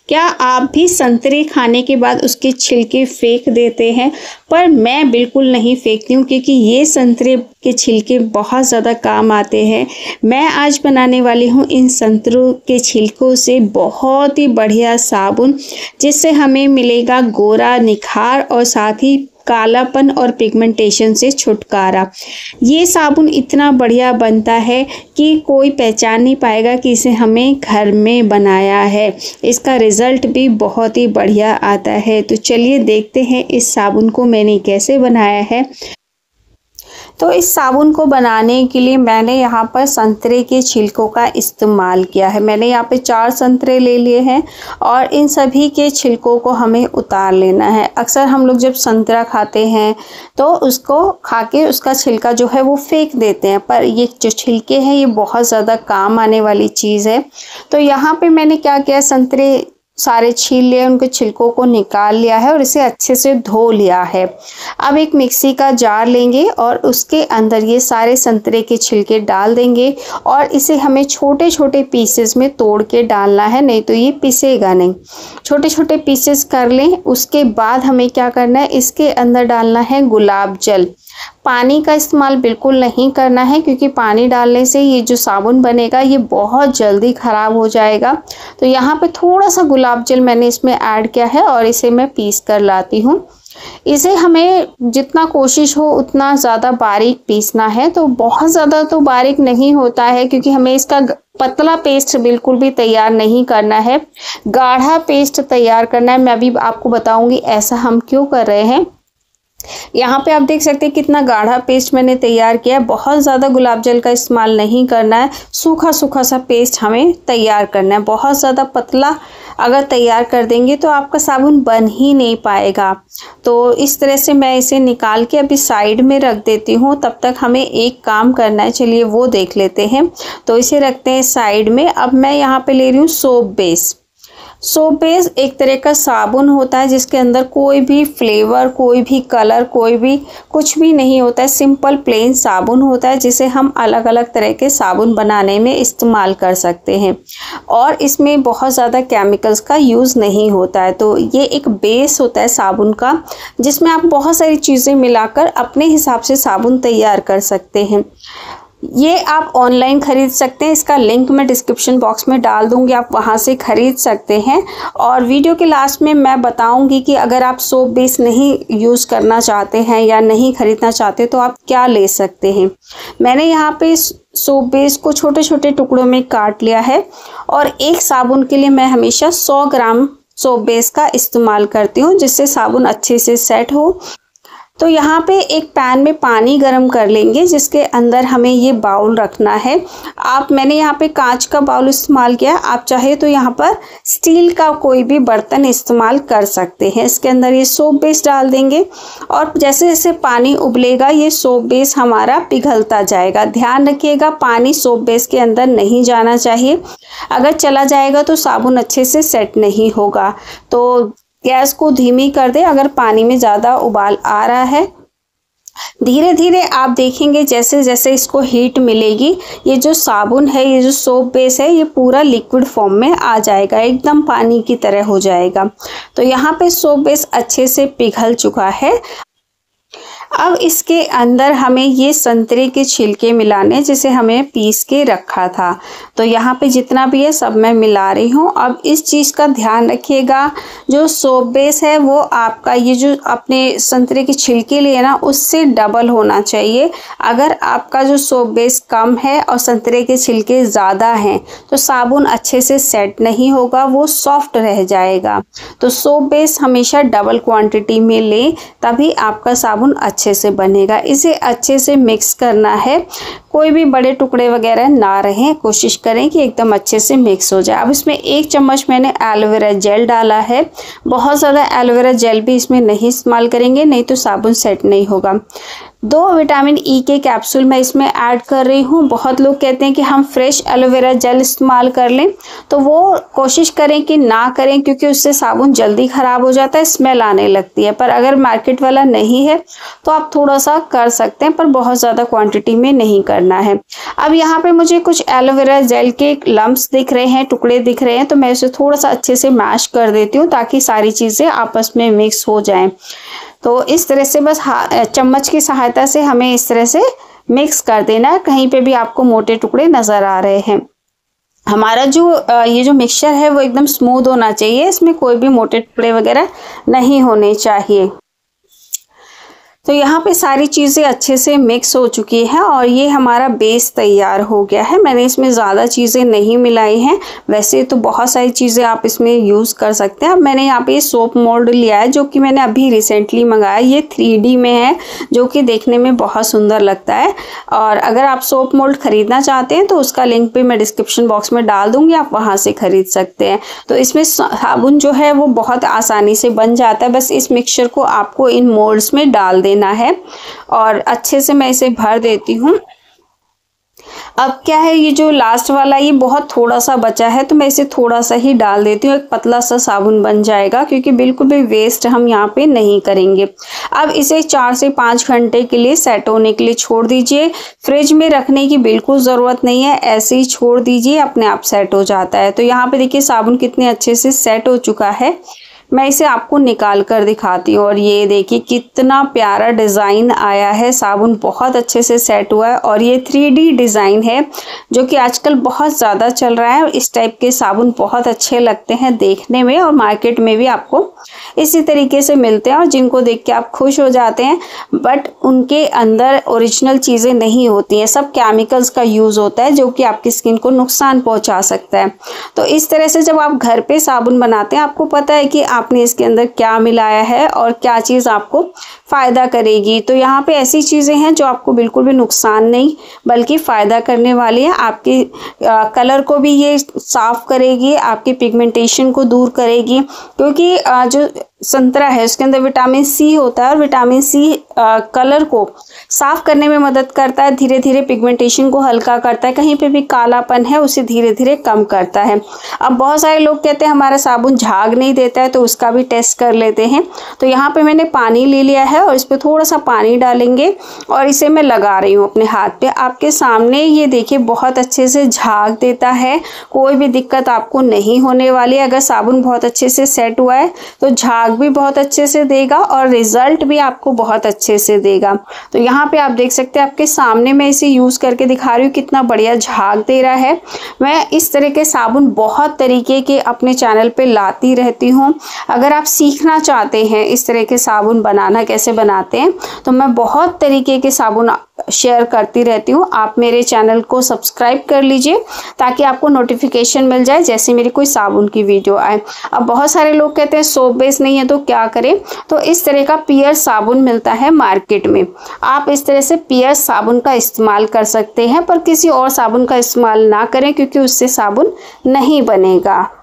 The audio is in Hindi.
क्या आप भी संतरे खाने के बाद उसके छिलके फेंक देते हैं? पर मैं बिल्कुल नहीं फेंकती हूँ, क्योंकि ये संतरे के छिलके बहुत ज़्यादा काम आते हैं। मैं आज बनाने वाली हूँ इन संतरों के छिलकों से बहुत ही बढ़िया साबुन, जिससे हमें मिलेगा गोरा निखार और साथ ही कालापन और पिगमेंटेशन से छुटकारा। ये साबुन इतना बढ़िया बनता है कि कोई पहचान नहीं पाएगा कि इसे हमें घर में बनाया है। इसका रिज़ल्ट भी बहुत ही बढ़िया आता है। तो चलिए देखते हैं इस साबुन को मैंने कैसे बनाया है। तो इस साबुन को बनाने के लिए मैंने यहाँ पर संतरे के छिलकों का इस्तेमाल किया है। मैंने यहाँ पे 4 संतरे ले लिए हैं और इन सभी के छिलकों को हमें उतार लेना है। अक्सर हम लोग जब संतरा खाते हैं तो उसको खा के उसका छिलका जो है वो फेंक देते हैं, पर ये जो छिलके हैं ये बहुत ज़्यादा काम आने वाली चीज़ है। तो यहाँ पर मैंने क्या किया, संतरे सारे छील लिए, उनके छिलकों को निकाल लिया है और इसे अच्छे से धो लिया है। अब एक मिक्सी का जार लेंगे और उसके अंदर ये सारे संतरे के छिलके डाल देंगे और इसे हमें छोटे छोटे पीसेस में तोड़ के डालना है, नहीं तो ये पिसेगा नहीं। छोटे छोटे पीसेस कर लें। उसके बाद हमें क्या करना है, इसके अंदर डालना है गुलाब जल। पानी का इस्तेमाल बिल्कुल नहीं करना है, क्योंकि पानी डालने से ये जो साबुन बनेगा ये बहुत जल्दी ख़राब हो जाएगा। तो यहाँ पे थोड़ा सा गुलाब जल मैंने इसमें ऐड किया है और इसे मैं पीस कर लाती हूँ। इसे हमें जितना कोशिश हो उतना ज़्यादा बारीक पीसना है। तो बहुत ज़्यादा तो बारीक नहीं होता है, क्योंकि हमें इसका पतला पेस्ट बिल्कुल भी तैयार नहीं करना है, गाढ़ा पेस्ट तैयार करना है। मैं अभी आपको बताऊँगी ऐसा हम क्यों कर रहे हैं। यहाँ पे आप देख सकते हैं कितना गाढ़ा पेस्ट मैंने तैयार किया है। बहुत ज़्यादा गुलाब जल का इस्तेमाल नहीं करना है, सूखा सूखा सा पेस्ट हमें तैयार करना है। बहुत ज़्यादा पतला अगर तैयार कर देंगे तो आपका साबुन बन ही नहीं पाएगा। तो इस तरह से मैं इसे निकाल के अभी साइड में रख देती हूँ। तब तक हमें एक काम करना है, चलिए वो देख लेते हैं। तो इसे रखते हैं साइड में। अब मैं यहाँ पे ले रही हूँ सोप बेस। सोप बेस एक तरह का साबुन होता है जिसके अंदर कोई भी फ्लेवर, कोई भी कलर, कोई भी कुछ भी नहीं होता है। सिंपल प्लेन साबुन होता है जिसे हम अलग अलग तरह के साबुन बनाने में इस्तेमाल कर सकते हैं और इसमें बहुत ज़्यादा केमिकल्स का यूज़ नहीं होता है। तो ये एक बेस होता है साबुन का, जिसमें आप बहुत सारी चीज़ें मिलाकर अपने हिसाब से साबुन तैयार कर सकते हैं। ये आप ऑनलाइन ख़रीद सकते हैं, इसका लिंक मैं डिस्क्रिप्शन बॉक्स में डाल दूंगी, आप वहां से ख़रीद सकते हैं। और वीडियो के लास्ट में मैं बताऊंगी कि अगर आप सोप बेस नहीं यूज़ करना चाहते हैं या नहीं ख़रीदना चाहते तो आप क्या ले सकते हैं। मैंने यहाँ पे सोप बेस को छोटे छोटे टुकड़ों में काट लिया है और एक साबुन के लिए मैं हमेशा 100 ग्राम सोप बेस का इस्तेमाल करती हूँ, जिससे साबुन अच्छे से सेट हो। तो यहाँ पे एक पैन में पानी गरम कर लेंगे, जिसके अंदर हमें ये बाउल रखना है। मैंने यहाँ पे कांच का बाउल इस्तेमाल किया, आप चाहे तो यहाँ पर स्टील का कोई भी बर्तन इस्तेमाल कर सकते हैं। इसके अंदर ये सोप बेस डाल देंगे और जैसे जैसे पानी उबलेगा ये सोप बेस हमारा पिघलता जाएगा। ध्यान रखिएगा पानी सोप बेस के अंदर नहीं जाना चाहिए, अगर चला जाएगा तो साबुन अच्छे से सेट नहीं होगा। तो गैस को धीमी कर दे अगर पानी में ज़्यादा उबाल आ रहा है। धीरे धीरे आप देखेंगे जैसे जैसे इसको हीट मिलेगी ये जो साबुन है, ये जो सोप बेस है, ये पूरा लिक्विड फॉर्म में आ जाएगा, एकदम पानी की तरह हो जाएगा। तो यहाँ पे सोप बेस अच्छे से पिघल चुका है। अब इसके अंदर हमें ये संतरे के छिलके मिलाने, जिसे हमें पीस के रखा था। तो यहाँ पे जितना भी है सब मैं मिला रही हूँ। अब इस चीज़ का ध्यान रखिएगा, जो सोप बेस है वो आपका ये जो अपने संतरे के छिलके लिए ना उससे डबल होना चाहिए। अगर आपका जो सोप बेस कम है और संतरे के छिलके ज़्यादा हैं तो साबुन अच्छे से सेट नहीं होगा, वो सॉफ्ट रह जाएगा। तो सोप बेस हमेशा डबल क्वांटिटी में लें, तभी आपका साबुन अच्छे से बनेगा। इसे अच्छे से मिक्स करना है, कोई भी बड़े टुकड़े वगैरह ना रहें, कोशिश करें कि एकदम अच्छे से मिक्स हो जाए। अब इसमें 1 चम्मच मैंने एलोवेरा जेल डाला है। बहुत ज़्यादा एलोवेरा जेल भी इसमें नहीं इस्तेमाल करेंगे, नहीं तो साबुन सेट नहीं होगा। 2 विटामिन ई के कैप्सूल मैं इसमें ऐड कर रही हूँ। बहुत लोग कहते हैं कि हम फ्रेश एलोवेरा जेल इस्तेमाल कर लें, तो वो कोशिश करें कि ना करें, क्योंकि उससे साबुन जल्दी ख़राब हो जाता है, स्मेल आने लगती है। पर अगर मार्केट वाला नहीं है तो आप थोड़ा सा कर सकते हैं, पर बहुत ज़्यादा क्वांटिटी में नहीं करना है। अब यहाँ पे मुझे कुछ एलोवेरा जेल के लम्ब्स दिख रहे हैं, टुकड़े दिख रहे हैं, तो मैं इसे थोड़ा सा अच्छे से मैश कर देती हूँ ताकि सारी चीज़ें आपस में मिक्स हो जाएं। तो इस तरह से बस चम्मच की सहायता से हमें इस तरह से मिक्स कर देना है। कहीं पे भी आपको मोटे टुकड़े नज़र आ रहे हैं। हमारा जो ये जो मिक्सचर है वो एकदम स्मूथ होना चाहिए, इसमें कोई भी मोटे टुकड़े वगैरह नहीं होने चाहिए। तो यहाँ पे सारी चीज़ें अच्छे से मिक्स हो चुकी हैं और ये हमारा बेस तैयार हो गया है। मैंने इसमें ज़्यादा चीज़ें नहीं मिलाई हैं, वैसे तो बहुत सारी चीज़ें आप इसमें यूज़ कर सकते हैं। अब मैंने यहाँ पे सोप मोल्ड लिया है, जो कि मैंने अभी रिसेंटली मंगाया। ये 3D में है, जो कि देखने में बहुत सुंदर लगता है। और अगर आप सोप मोल्ड ख़रीदना चाहते हैं तो उसका लिंक भी मैं डिस्क्रिप्शन बॉक्स में डाल दूँगी, आप वहाँ से ख़रीद सकते हैं। तो इसमें साबुन जो है वो बहुत आसानी से बन जाता है। बस इस मिक्सचर को आपको इन मोल्ड्स में डाल देना है और अच्छे से मैं इसे भर देती हूँ। अब क्या है, ये जो लास्ट वाला ये बहुत थोड़ा सा बचा है, तो मैं इसे थोड़ा सा ही डाल देती हूँ। एक पतला सा साबुन बन जाएगा, क्योंकि बिल्कुल भी वेस्ट हम यहाँ पे नहीं करेंगे। अब इसे 4 से 5 घंटे के लिए सेट होने के लिए छोड़ दीजिए। फ्रिज में रखने की बिल्कुल ज़रूरत नहीं है, ऐसे ही छोड़ दीजिए, अपने आप सेट हो जाता है। तो यहाँ पे देखिए साबुन कितने अच्छे से सेट हो चुका है। मैं इसे आपको निकाल कर दिखाती हूँ और ये देखिए कितना प्यारा डिज़ाइन आया है। साबुन बहुत अच्छे से सेट हुआ है और ये 3D डिज़ाइन है, जो कि आजकल बहुत ज़्यादा चल रहा है। इस टाइप के साबुन बहुत अच्छे लगते हैं देखने में, और मार्केट में भी आपको इसी तरीके से मिलते हैं और जिनको देख के आप खुश हो जाते हैं। बट उनके अंदर ओरिजिनल चीज़ें नहीं होती हैं, सब केमिकल्स का यूज़ होता है, जो कि आपकी स्किन को नुकसान पहुँचा सकता है। तो इस तरह से जब आप घर पे साबुन बनाते हैं, आपको पता है कि आपने इसके अंदर क्या मिलाया है और क्या चीज़ आपको फ़ायदा करेगी। तो यहाँ पे ऐसी चीज़ें हैं जो आपको बिल्कुल भी नुकसान नहीं बल्कि फ़ायदा करने वाली है। आपके कलर को भी ये साफ़ करेगी, आपकी पिगमेंटेशन को दूर करेगी, क्योंकि जो संतरा है उसके अंदर विटामिन सी होता है और विटामिन सी कलर को साफ़ करने में मदद करता है, धीरे धीरे पिगमेंटेशन को हल्का करता है, कहीं पे भी कालापन है उसे धीरे धीरे कम करता है। अब बहुत सारे लोग कहते हैं हमारा साबुन झाग नहीं देता है, तो उसका भी टेस्ट कर लेते हैं। तो यहाँ पे मैंने पानी ले लिया है और इस पर थोड़ा सा पानी डालेंगे और इसे मैं लगा रही हूँ अपने हाथ पे। आपके सामने ये देखिए बहुत अच्छे से झाग देता है, कोई भी दिक्कत आपको नहीं होने वाली है। अगर साबुन बहुत अच्छे से सेट हुआ है तो झाग भी बहुत अच्छे से देगा और रिजल्ट भी आपको बहुत अच्छे से देगा। तो यहाँ पे आप देख सकते हैं, आपके सामने मैं इसे यूज़ करके दिखा रही हूँ, कितना बढ़िया झाग दे रहा है। मैं इस तरह के साबुन बहुत तरीके के अपने चैनल पे लाती रहती हूँ। अगर आप सीखना चाहते हैं इस तरह के साबुन बनाना कैसे बनाते हैं, तो मैं बहुत तरीके के साबुन शेयर करती रहती हूँ। आप मेरे चैनल को सब्सक्राइब कर लीजिए ताकि आपको नोटिफिकेशन मिल जाए जैसे मेरी कोई साबुन की वीडियो आए। अब बहुत सारे लोग कहते हैं सोप बेस नहीं है तो क्या करें, तो इस तरह का पियर्स साबुन मिलता है मार्केट में। आप इस तरह से पियर्स साबुन का इस्तेमाल कर सकते हैं, पर किसी और साबुन का इस्तेमाल ना करें, क्योंकि उससे साबुन नहीं बनेगा।